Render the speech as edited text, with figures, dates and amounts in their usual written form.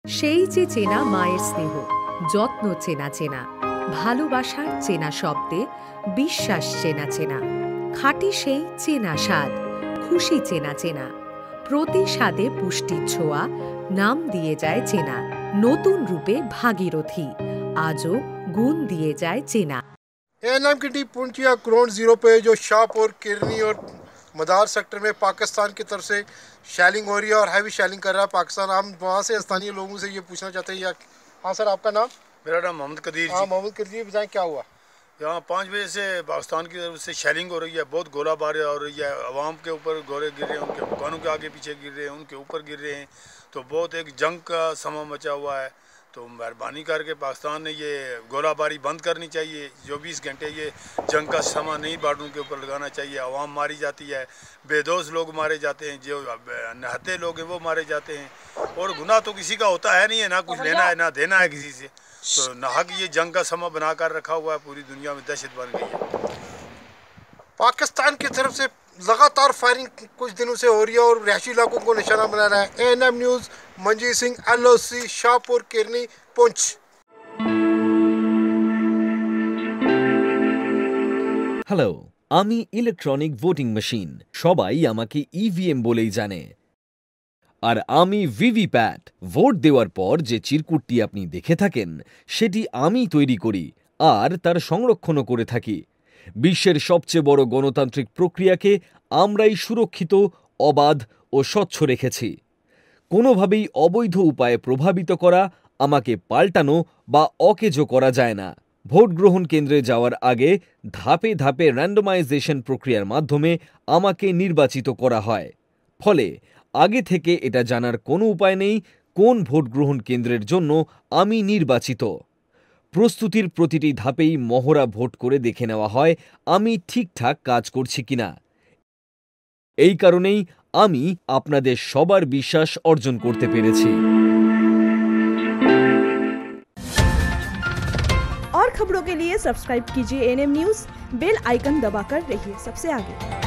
সেই যে চেনা মায়ের স্নেহ, যত্ন চেনা চেনা, ভালোবাসার চেনা শব্দে বিশ্বাস চেনা চেনা, খাঁটি সেই চেনা স্বাদ, খুশি চেনা চেনা, প্রতি স্বাদে পুষ্টির ছোঁয়া, নাম দিয়ে যায় চেনা, নতুন রূপে ভাগীরথী, আজও গুণ দিয়ে যায় চেনা। एएनएम की टीम पुंचिया ग्राउंड जीरो पे जो शाहपुर किरनी और मदार सेक्टर में पाकिस्तान की तरफ से शैलिंग हो रही है और हैवी शैलिंग कर रहा है पाकिस्तान। हम वहाँ से स्थानीय लोगों से ये पूछना चाहते हैं। हाँ सर, आपका नाम? मेरा नाम मोहम्मद कदीर। हाँ मोहम्मद कदीर, बताएं क्या हुआ? यहाँ 5 बजे से पाकिस्तान की तरफ से शैलिंग हो रही है, बहुत गोलाबारी हो रही है, आवाम के ऊपर गोले गिर रहे हैं, उनके मकानों के आगे पीछे गिर रहे हैं, उनके ऊपर गिर रहे हैं। तो बहुत एक जंग का समा मचा हुआ है। तो मेहरबानी करके पाकिस्तान ने ये गोलाबारी बंद करनी चाहिए। 24 घंटे ये जंग का समा नहीं बॉर्डरों के ऊपर लगाना चाहिए। आवाम मारी जाती है, बेदोष लोग मारे जाते हैं, जो नहते लोग हैं वो मारे जाते हैं। और गुनाह तो किसी का होता है नहीं है, ना कुछ लेना है ना देना है किसी से। तो नाहक ये जंग का समा बनाकर रखा हुआ है, पूरी दुनिया में दहशत बन गई है। पाकिस्तान की तरफ से लगातार फायरिंग कुछ दिनों से हो रही है और रिहायशी इलाकों को निशाना बना रहा है। ANM news, Manjeet Singh, LOC, Shahpur Kirni, Poonch. Hello, আমি ইলেকট্রনিক ভোটিং মেশিন। সবাই আমাকে ইভিএম বলেই জানে। আর আমি ভিভিপ্যাট। ভোট দেওয়ার পর যে চিরকুটটি আপনি দেখে থাকেন সেটি আমি তৈরি করি আর তার সংরক্ষণও করে থাকি। বিশ্বের সবচেয়ে বড় গণতান্ত্রিক প্রক্রিয়াকে আমরাই সুরক্ষিত, অবাধ ও স্বচ্ছ রেখেছি। কোনোভাবেই অবৈধ উপায়ে প্রভাবিত করা, আমাকে পাল্টানো বা অকেজো করা যায় না। ভোট গ্রহণ কেন্দ্রে যাওয়ার আগে ধাপে ধাপে র্যান্ডমাইজেশন প্রক্রিয়ার মাধ্যমে আমাকে নির্বাচিত করা হয়। ফলে আগে থেকে এটা জানার কোনো উপায় নেই কোন ভোট গ্রহণ কেন্দ্রের জন্য আমি নির্বাচিত। প্রস্তুতির প্রতিটি ধাপেই মহড়া ভোট করে দেখে নেওয়া হয় আমি ঠিকঠাক কাজ করছি কিনা। এই কারণেই আমি আপনাদের সবার বিশ্বাস অর্জন করতে পেরেছি। और खबरों के लिए सब्सक्राइब कीजिए एएनएम न्यूज़, बेल आइकन दबाकर रहिए सबसे आगे।